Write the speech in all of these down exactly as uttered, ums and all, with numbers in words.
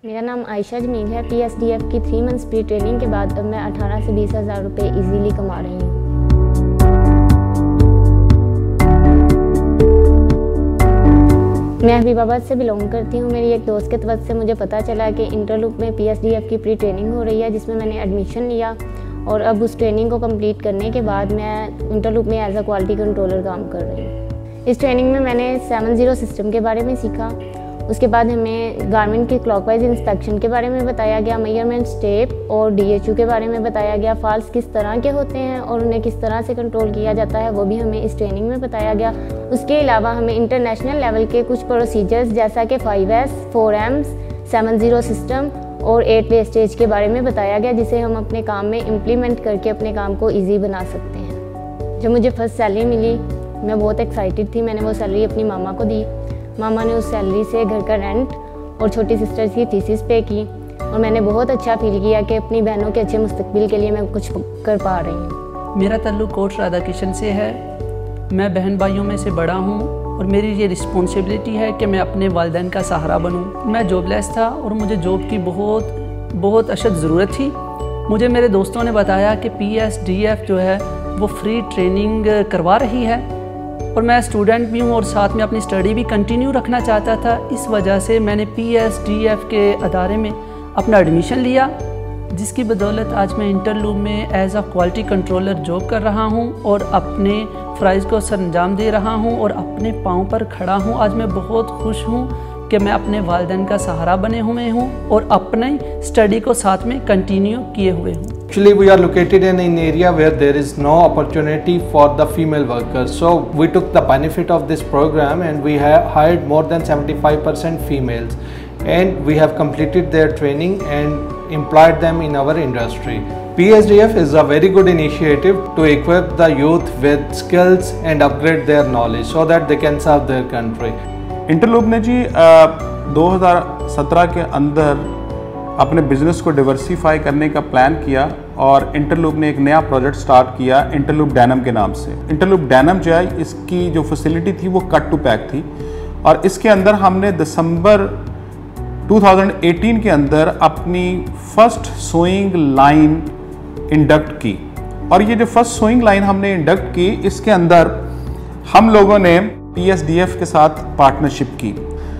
मेरा नाम आयशा जमील है। पी एस डी एफ की थ्री मंथ्स प्री ट्रेनिंग के बाद अब मैं अठारह से बीस हज़ार रुपये ईजीली कमा रही हूँ। मैं हबीबाबाद से बिलोंग करती हूँ। मेरी एक दोस्त के तवज्जुह से मुझे पता चला कि इंटरलूप में पी एस डी एफ की प्री ट्रेनिंग हो रही है, जिसमें मैंने एडमिशन लिया और अब उस ट्रेनिंग को कंप्लीट करने के बाद मैं इंटरलूप में एज अ क्वालिटी कंट्रोलर काम कर रही हूँ। इस ट्रेनिंग में मैंने सेवन ज़ीरो सिस्टम के बारे में सीखा। उसके बाद हमें गारमेंट के क्लॉकवाइज इंस्पेक्शन के बारे में बताया गया, मेजरमेंट स्टेप और डी एच यू के बारे में बताया गया। फॉल्स किस तरह के होते हैं और उन्हें किस तरह से कंट्रोल किया जाता है वो भी हमें इस ट्रेनिंग में बताया गया। उसके अलावा हमें इंटरनेशनल लेवल के कुछ प्रोसीजर्स जैसा कि five S, four Ms, seven zero system और एट वे स्टेज के बारे में बताया गया, जिसे हम अपने काम में इम्प्लीमेंट करके अपने काम को ईजी बना सकते हैं। जब मुझे फर्स्ट सैलरी मिली मैं बहुत एक्साइटेड थी। मैंने वो सैलरी अपनी मामा को दी। मामा ने उस सैलरी से घर का रेंट और छोटी सिस्टर की फीसिस पे की और मैंने बहुत अच्छा फील किया कि अपनी बहनों के अच्छे मुस्तकबिल के लिए मैं कुछ कर पा रही हूँ। मेरा ताल्लुक कोट राधा किशन से है। मैं बहन भाइयों में से बड़ा हूँ और मेरी ये रिस्पॉन्सिबिलिटी है कि मैं अपने वालिदैन का सहारा बनूँ। मैं जॉबलेस था और मुझे जॉब की बहुत बहुत अशद ज़रूरत थी। मुझे मेरे दोस्तों ने बताया कि पी एस डी एफ जो है वो फ्री ट्रेनिंग करवा रही है और मैं स्टूडेंट भी हूँ और साथ में अपनी स्टडी भी कंटिन्यू रखना चाहता था। इस वजह से मैंने पी एस डी एफ के अदारे में अपना एडमिशन लिया, जिसकी बदौलत आज मैं इंटरलूप में as a quality controller job कर रहा हूँ और अपने फ़राइज़ को सरअंजाम दे रहा हूँ और अपने पाँव पर खड़ा हूँ। आज मैं बहुत खुश हूँ कि मैं अपने वालिदैन का सहारा बने हुए हूँ और अपने स्टडी को साथ में कंटिन्यू किए हुए हूँ। Actually, we are located in an area where there is no opportunity for the female workers. So we took the benefit of this program and we have hired more than seventy-five percent females, and we have completed their training and employed them in our industry. P S D F is a very good initiative to equip the youth with skills and upgrade their knowledge so that they can serve their country. Interloop ने जी दो हज़ार सत्रह के अंदर अपने business को diversify करने का प्लान किया और इंटरलूप ने एक नया प्रोजेक्ट स्टार्ट किया इंटरलूप डेनिम के नाम से। इंटरलूप डेनिम जो है इसकी जो फैसिलिटी थी वो कट टू पैक थी और इसके अंदर हमने दिसंबर दो हज़ार अठारह के अंदर अपनी फर्स्ट सोइंग लाइन इंडक्ट की। और ये जो फर्स्ट सोइंग लाइन हमने इंडक्ट की, इसके अंदर हम लोगों ने पी एस डी एफ के साथ पार्टनरशिप की।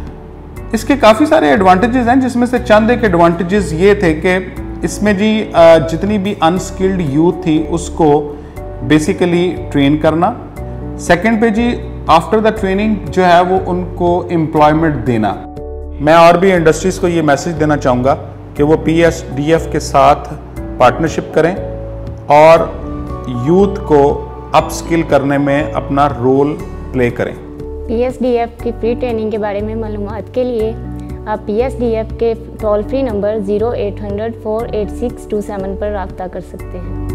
इसके काफ़ी सारे एडवांटेजेस हैं, जिसमें से चंद एक एडवांटेजेस ये थे कि इसमें जी जितनी भी अनस्किल्ड यूथ थी उसको बेसिकली ट्रेन करना। सेकंड पे जी आफ्टर द ट्रेनिंग जो है वो उनको एम्प्लॉयमेंट देना। मैं और भी इंडस्ट्रीज़ को ये मैसेज देना चाहूँगा कि वो पी एस डी एफ के साथ पार्टनरशिप करें और यूथ को अपस्किल करने में अपना रोल प्ले करें। पी एस डी एफ की फ्री ट्रेनिंग के बारे में मालूमात के लिए आप पी एस डी एफ के toll free number zero eight hundred four eight six two seven पर रब्ता कर सकते हैं।